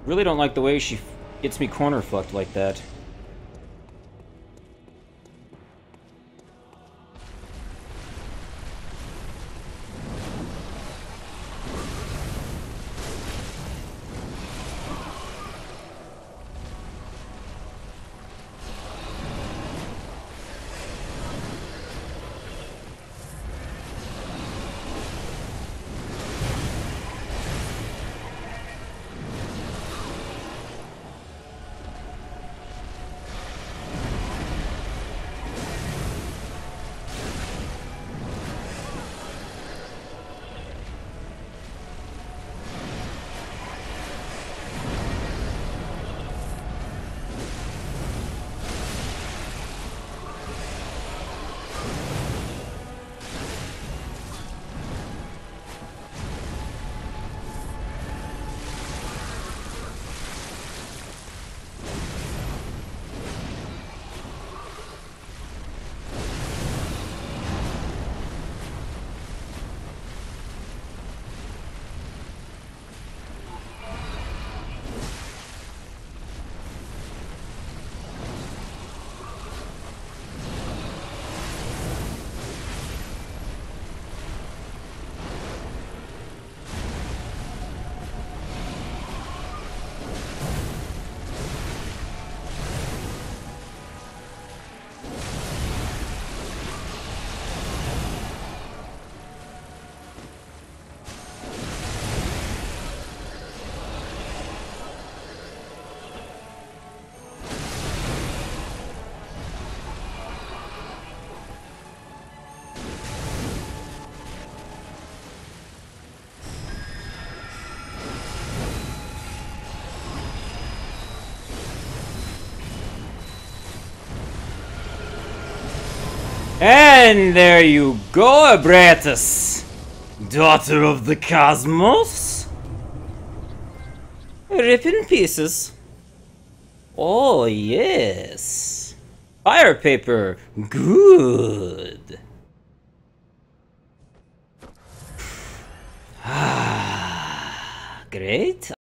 Really don't like the way she gets me corner fucked like that. And there you go, Abratus! Daughter of the Cosmos? Rip in pieces. Oh, yes. Fire paper. Good. Great.